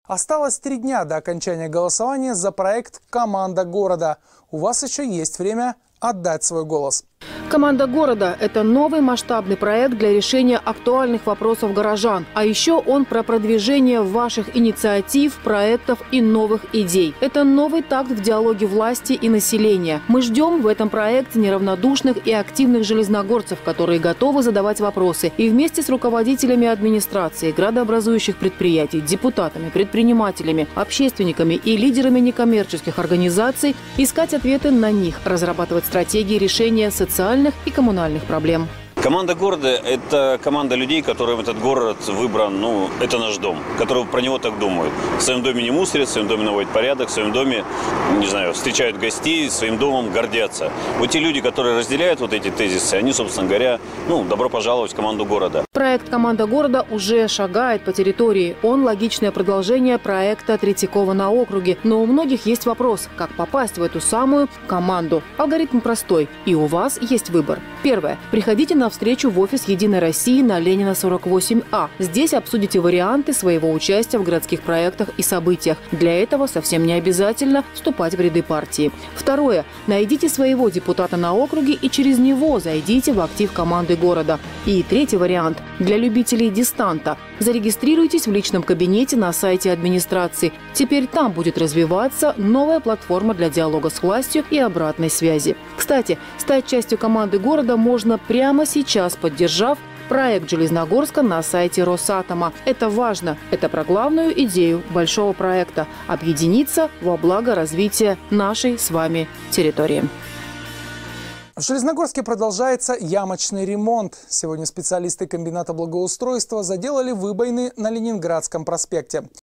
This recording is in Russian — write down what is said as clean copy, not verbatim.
Осталось 3 дня до окончания голосования за проект «Команда города». У вас еще есть время отдать свой голос. «Команда города» – это новый масштабный проект для решения актуальных вопросов горожан. А еще он про продвижение ваших инициатив, проектов и новых идей. Это новый такт в диалоге власти и населения. Мы ждем в этом проекте неравнодушных и активных железногорцев, которые готовы задавать вопросы. И вместе с руководителями администрации, градообразующих предприятий, депутатами, предпринимателями, общественниками и лидерами некоммерческих организаций искать ответы на них, разрабатывать стратегии решения социальных и коммунальных проблем. Команда города – это команда людей, которым этот город выбран, это наш дом, которые про него так думают. В своем доме не мусорят, в своем доме наводят порядок, в своем доме, встречают гостей, своим домом гордятся. Вот те люди, которые разделяют вот эти тезисы, они, собственно говоря, добро пожаловать в команду города. Проект «Команда города» уже шагает по территории. Он логичное продолжение проекта Третьякова на округе. Но у многих есть вопрос, как попасть в эту самую команду. Алгоритм простой, и у вас есть выбор. Первое. Приходите на встречу в офис «Единой России» на Ленина 48А. Здесь обсудите варианты своего участия в городских проектах и событиях. Для этого совсем не обязательно вступать в ряды партии. Второе. Найдите своего депутата на округе и через него зайдите в актив команды города. И третий вариант. Для любителей дистанта. Зарегистрируйтесь в личном кабинете на сайте администрации. Теперь там будет развиваться новая платформа для диалога с властью и обратной связи. Кстати, стать частью команды города можно прямо сейчас, поддержав проект Железногорска на сайте Росатома. Это важно. Это про главную идею большого проекта – объединиться во благо развития нашей с вами территории. В Железногорске продолжается ямочный ремонт. Сегодня специалисты комбината благоустройства заделали выбоины на Ленинградском проспекте.